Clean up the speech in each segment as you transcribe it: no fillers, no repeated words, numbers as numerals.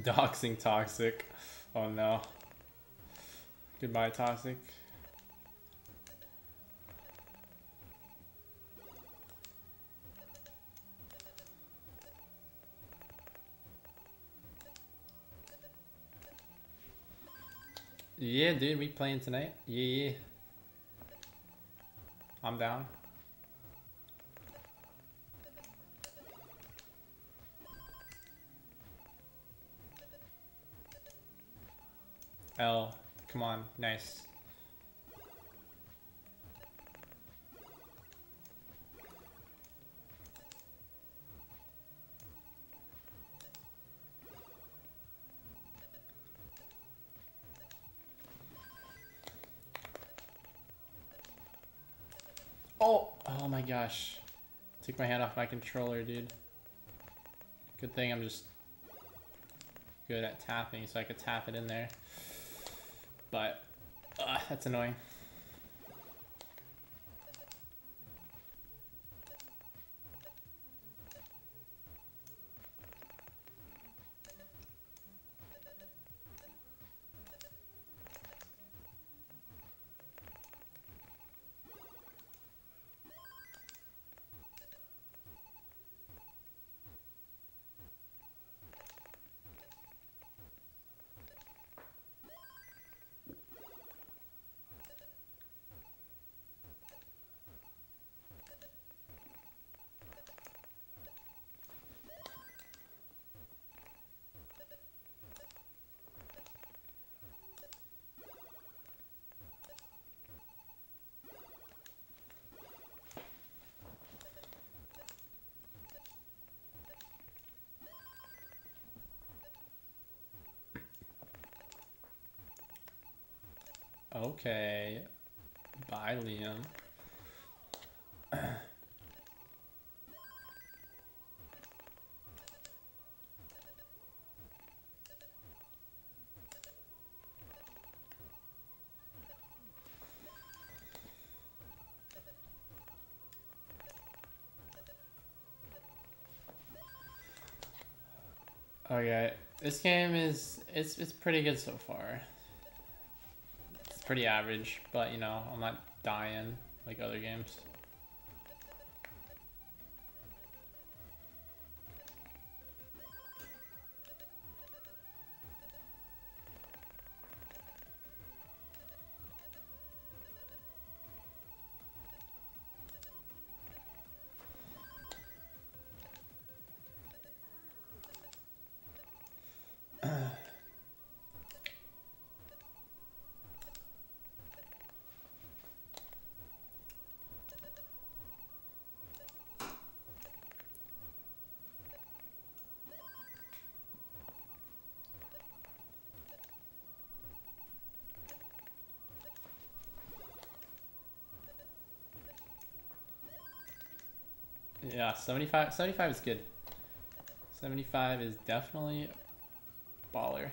Doxing toxic. Oh no. Goodbye toxic. Yeah, dude, we playing tonight? Yeah. I'm down. L, come on, nice. Oh my gosh. Took my hand off my controller, dude. Good thing I'm just good at tapping, so I could tap it in there. But, that's annoying. Okay. Bye, Liam. Okay, this game is it's pretty good so far. It's pretty average, but you know, I'm not dying like other games. Yeah, 75 is good. 75 is definitely baller.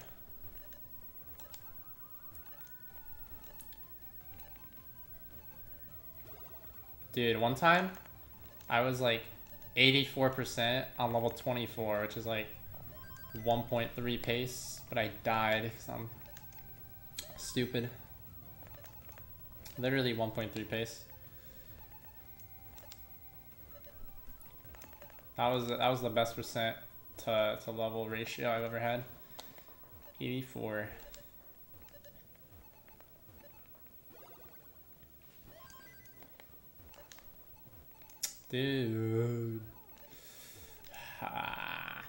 Dude, one time I was like 84% on level 24, which is like 1.3 pace, but I died because I'm stupid. Literally 1.3 pace. That was the best percent to level ratio I've ever had. 84. Dude. Ah.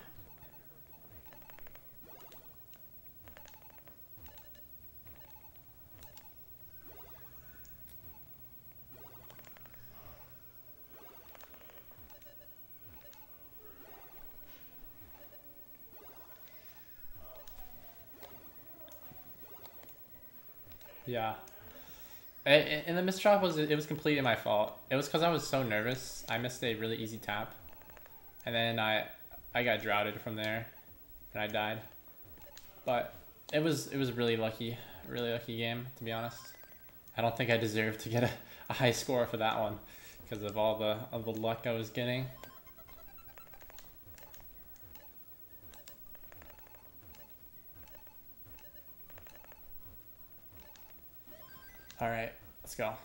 Yeah. And the misdrop was completely my fault. It was because I was so nervous. I missed a really easy tap, and then I got droughted from there, and I died. But it was really lucky game, to be honest. I don't think I deserved to get a high score for that one because of all the luck I was getting. All right, let's go.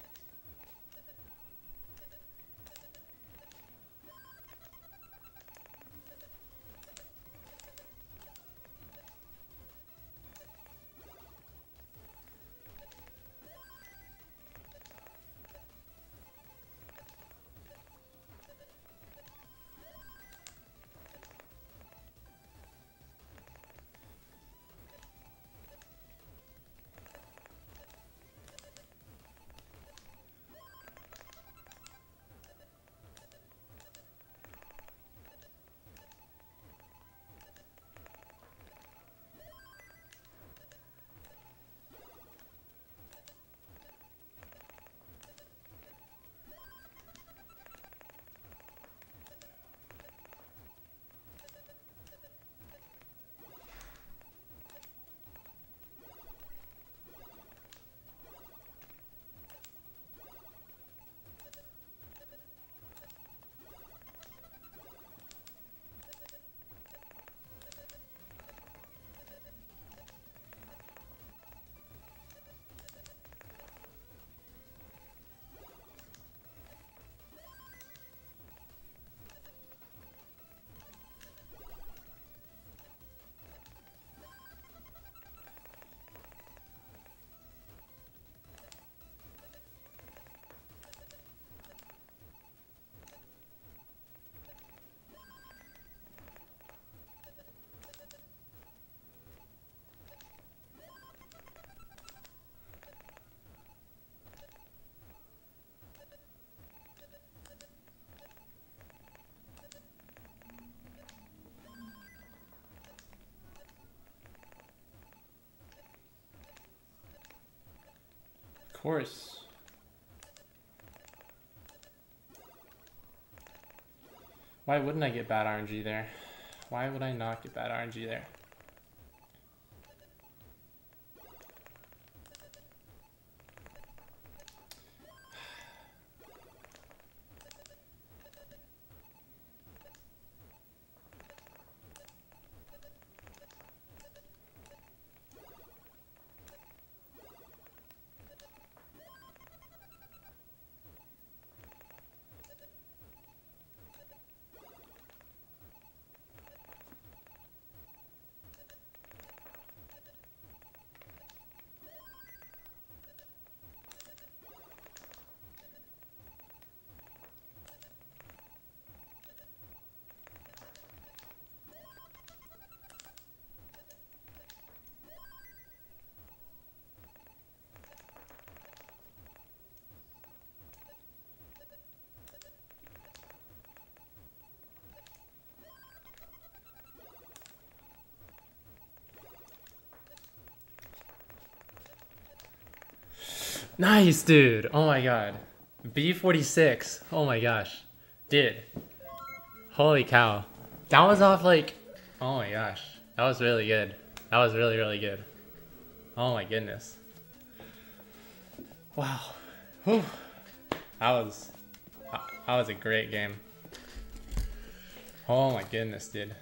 Of course. Why wouldn't I get bad RNG there? Why would I not get bad RNG there? Nice, dude. Oh my god. B46. Oh my gosh. Dude. Holy cow. That was off like... Oh my gosh. That was really good. That was really, really good. Oh my goodness. Wow. Whew. That was a great game. Oh my goodness, dude.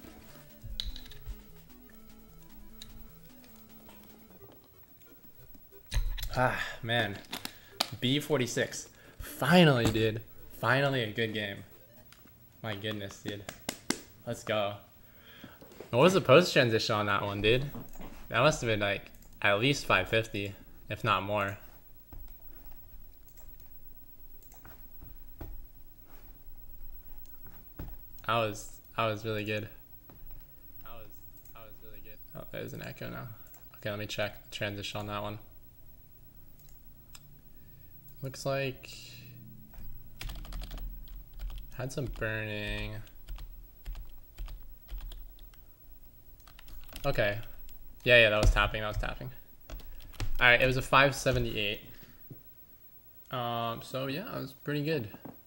Ah, man. B46. Finally, dude. Finally a good game. My goodness, dude. Let's go. What was the post transition on that one, dude? That must have been like at least 550, if not more. That was really good. That was really good. Oh, there's an echo now. Okay, let me check the transition on that one. Looks like had some burning. Okay. Yeah, that was tapping. All right, it was a 578. So yeah, it was pretty good.